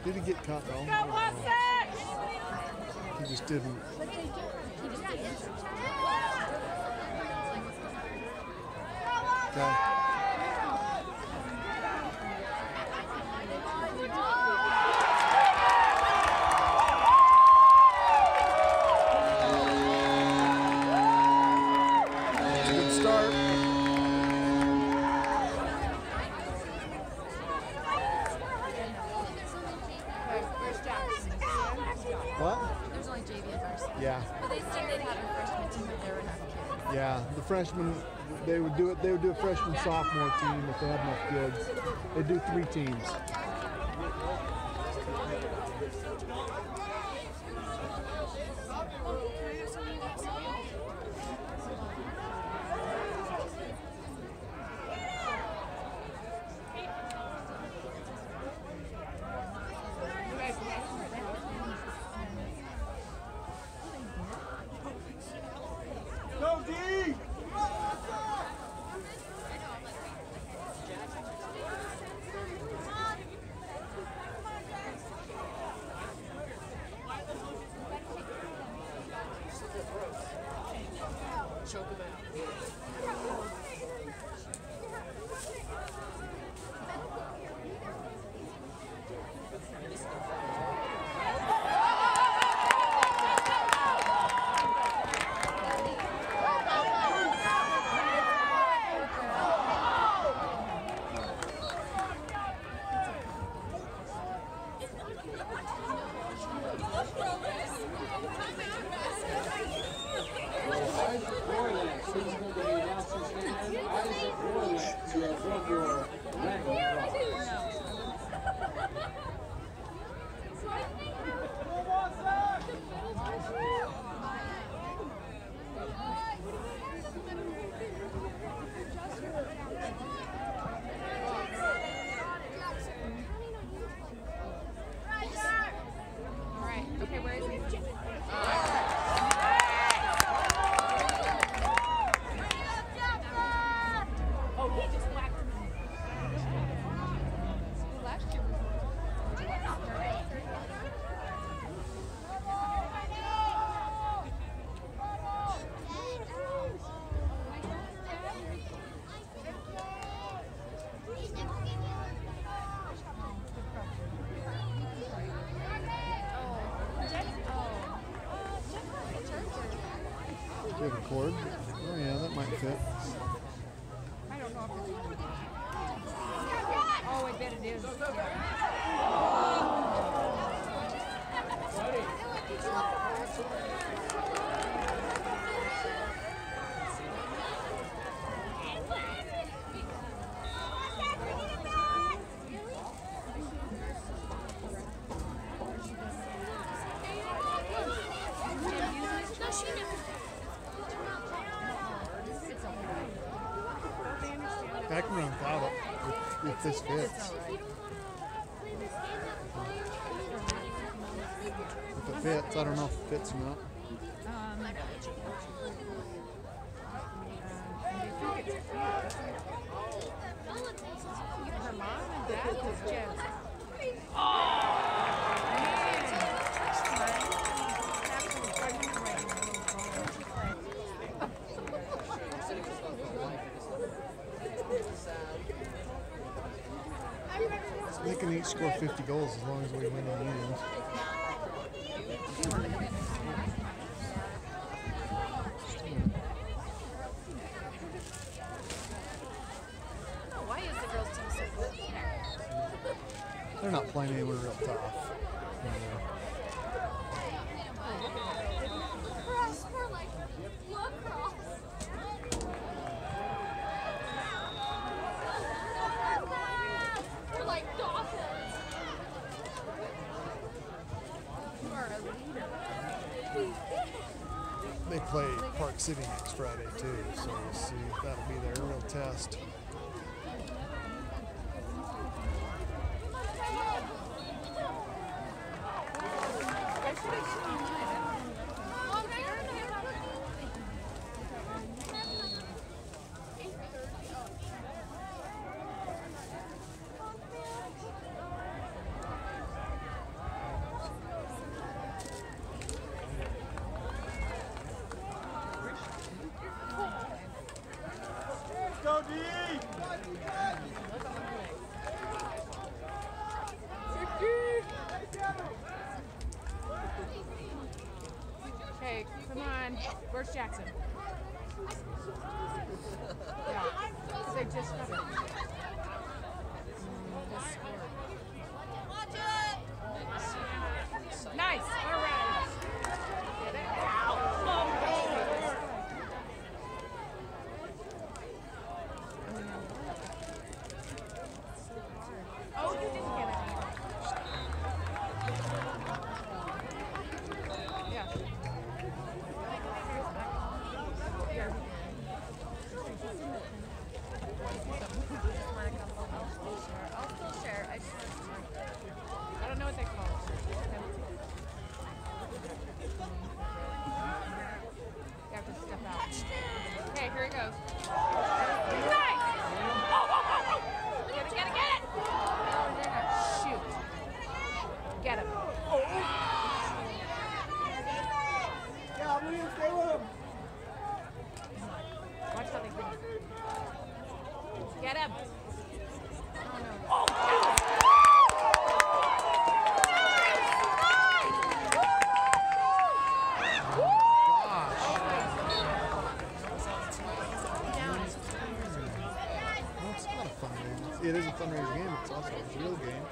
Did he get cut though? He just didn't. Okay. The freshmen, they would do it. They would do a freshman sophomore team if they had enough kids. They do 3 teams. Do you have a cord? Oh yeah, that might fit. I don't know if it's... Oh, I bet it is. I can run without it if this fits. If it fits, I don't know if it fits or not. Her mom and dad was just... They can each score 50 goals as long as we win the union. Why is the girls' team so good? They're not playing anywhere real tough. They play Park City next Friday too, so we'll see if that'll be their real test. Okay, come on. Where's Jackson? Yeah, they just got it. Nice. All right. Get it. Oh, you didn't get it. Yeah. I'll still share. I don't know what they call it. You have to step out. Okay, here it goes. Nice! Get it, get it, get it! Oh, you're gonna shoot. Get him. Yeah, William, stay with him. Watch how they get him. Get him. It is a fundraiser game, it's also a real game.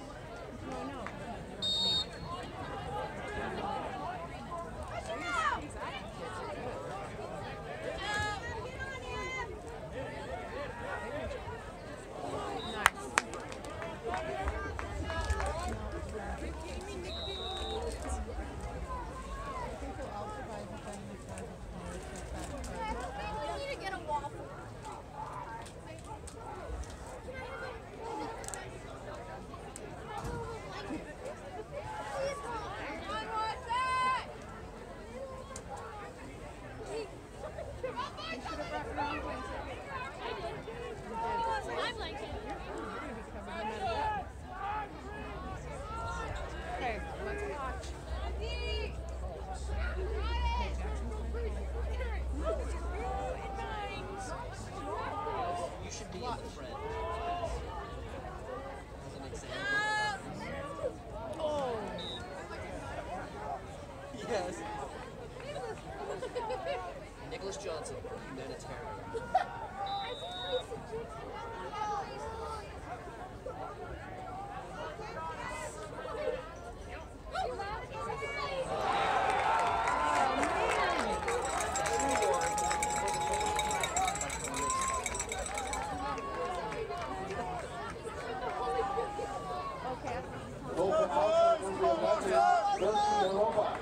Okay, let's watch. You should be in the front. As an example. Oh. Yes. Nicholas Johnson, humanitarian. Open house number 11, Darcy Robot.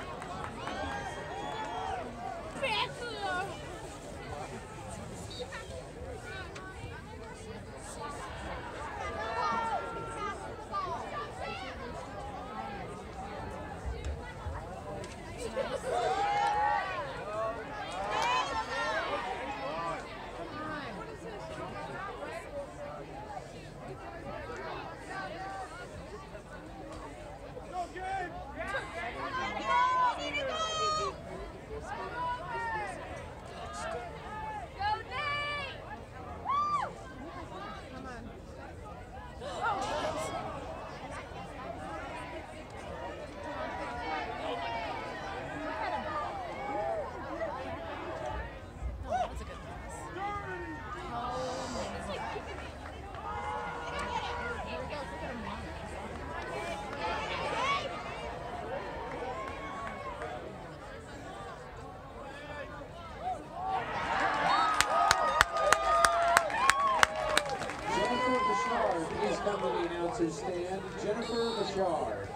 Please come to the announcer's stand. Jennifer Bouchard.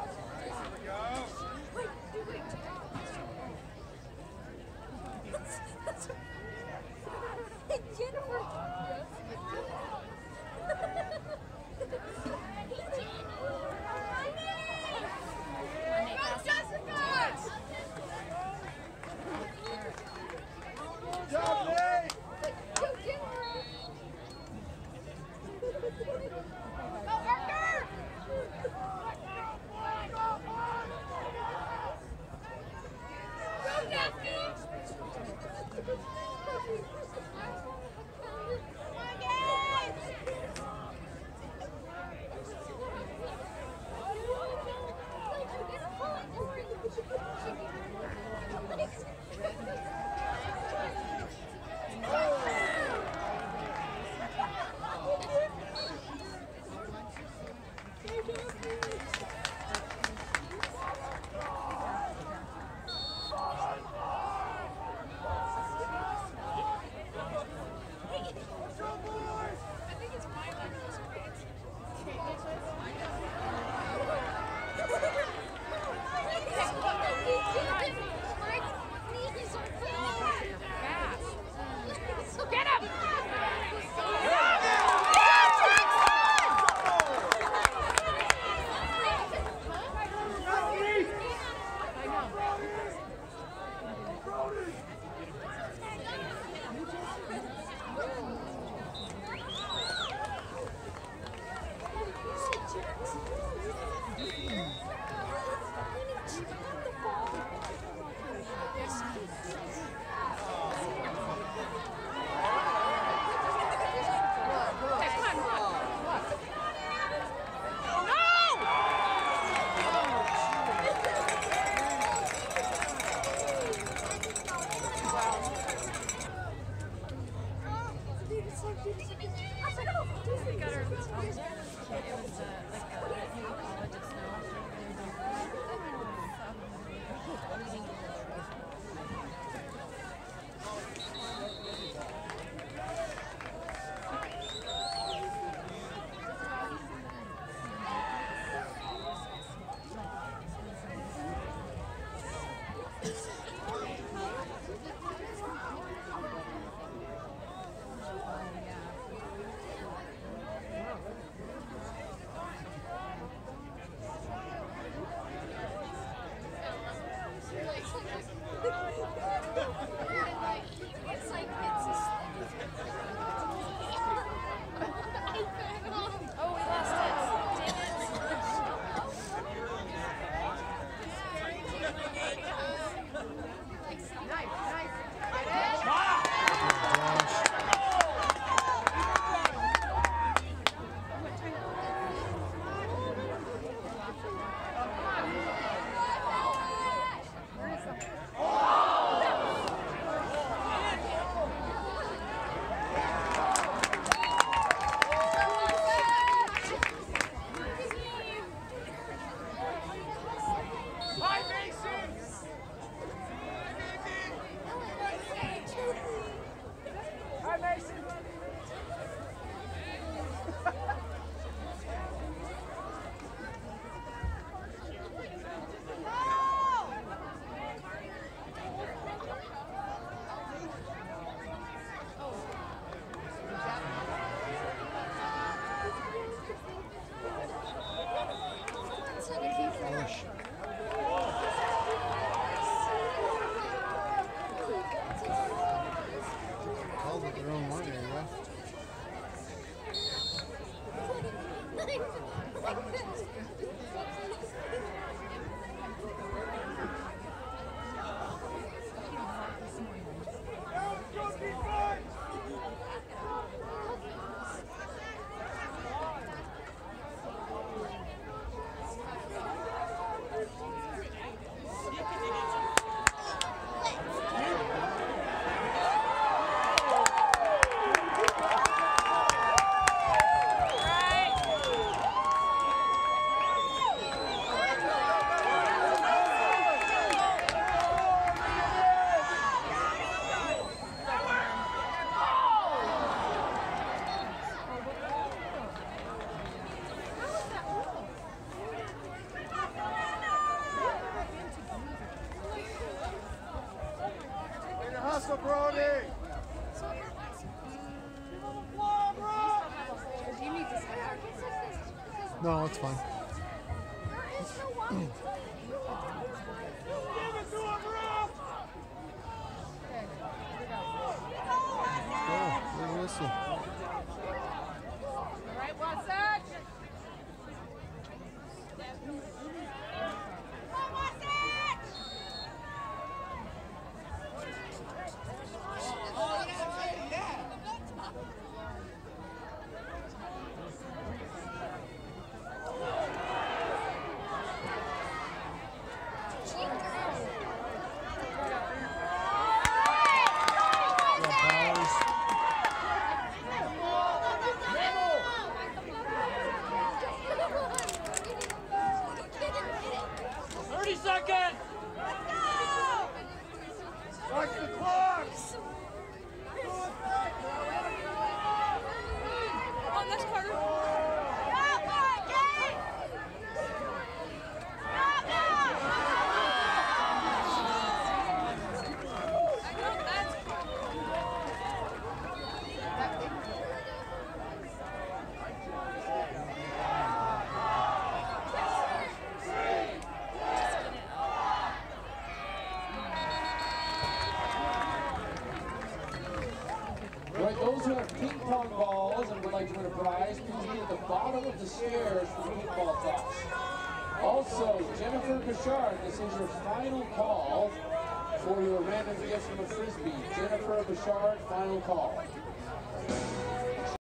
No, it's fine. Whistle. All right, Watson. those who have ping pong balls and would like to win a prize, please meet at the bottom of the stairs for the kickball toss. Also, Jennifer Bouchard, this is your final call for your random gift from a Frisbee. Jennifer Bouchard, final call.